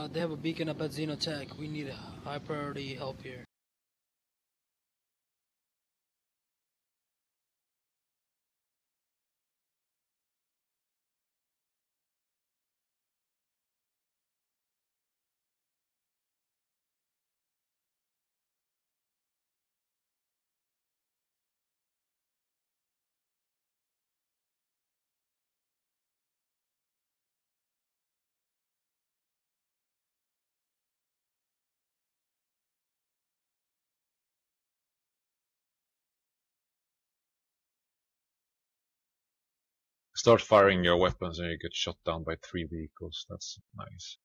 They have a beacon up at Xenotech. We need high priority help here. Start firing your weapons and you get shot down by 3 vehicles. That's nice.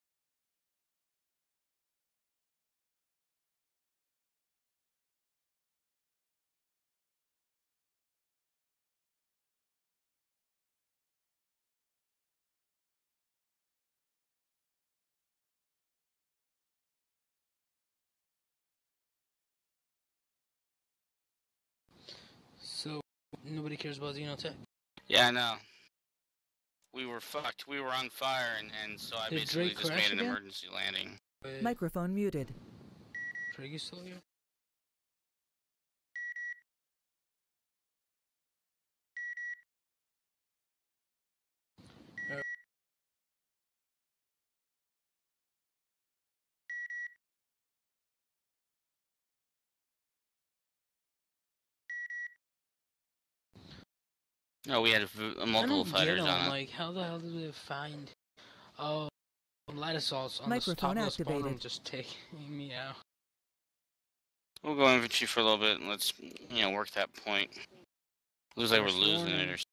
So, nobody cares about Xenotech. Yeah, I know. We were fucked. We were on fire, and so I Did basically Drake just crash made an again? emergency landing. Wait, Microphone muted. Drake, you still here? No, we had multiple fighters on it. Like, how the hell did they find light assaults on Microphone the spawn room activated. just taking me out? We'll go infantry for a little bit and let's, work that point. Looks like we're First losing warning. it or